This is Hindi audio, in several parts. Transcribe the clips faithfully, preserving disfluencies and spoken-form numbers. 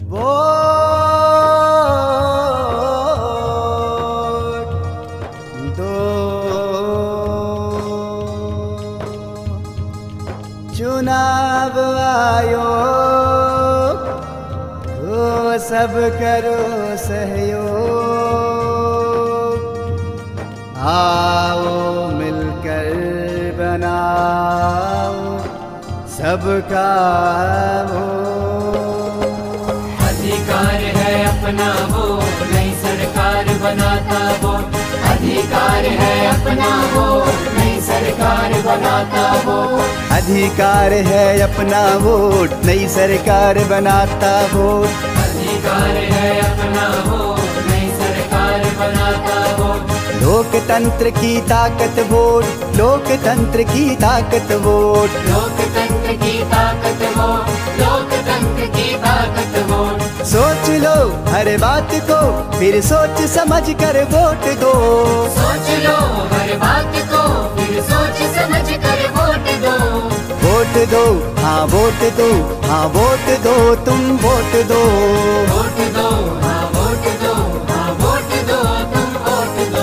वोट दो, चुनाव आयोग हो, सब करो सहयोग, आओ मिलकर बनाओ सबका वो। अधिकार है अपना वो, नई सरकार बनाता वो। अधिकार है अपना वो, नई सरकार बनाता वो। अधिकार है अपना वोट, नई सरकार बनाता वोट। अधिकार है अपना वो, नई सरकार बनाता वो। लोकतंत्र की ताकत वोट, लोकतंत्र की ताकत वोट। लोकतंत्र की ताकत वो, लोकतंत्र की ताकत वो। सोच लो हर बात को, फिर सोच समझ कर वोट दो। सोच लो हर बात को, फिर सोच समझ कर वोट दो। वोट दो, हाँ वोट दो, हाँ वोट दो, तुम वोट दो। वोट दो, हाँ वोट दो, हाँ वोट दो, तुम वोट दो।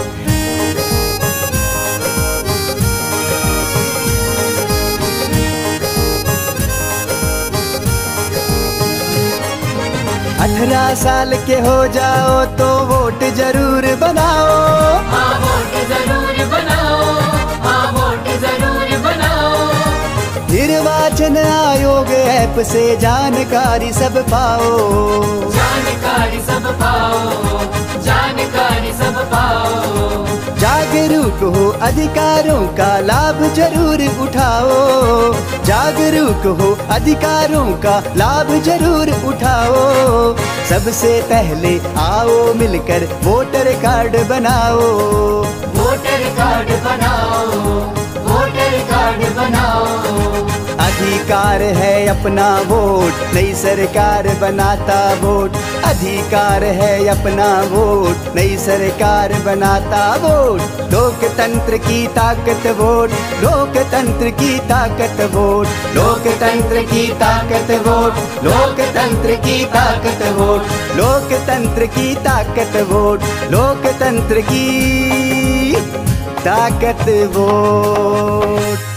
अठारह साल के हो जाओ तो वोट जरूर बनाओ। हाँ वोट जरूर बनाओ, हाँ वोट जरूर बनाओ। निर्वाचन आयोग ऐप से जानकारी सब पाओ। जानकारी सब पाओ, जानकारी सब पाओ। जागरूक हो अधिकारों का लाभ जरूर उठाओ। जागरूक हो अधिकारों का लाभ जरूर उठाओ। सबसे पहले आओ मिलकर वोटर कार्ड बनाओ। वोटर कार्ड बनाओ, वोटर कार्ड बनाओ। अधिकार है अपना वोट, नई सरकार बनाता वोट। अधिकार है अपना वोट, नई सरकार बनाता वोट। लोकतंत्र की ताकत वोट, लोकतंत्र की ताकत वोट। लोकतंत्र की ताकत वोट, लोकतंत्र की ताकत वोट। लोकतंत्र की ताकत वोट, लोकतंत्र की ताकत वोट।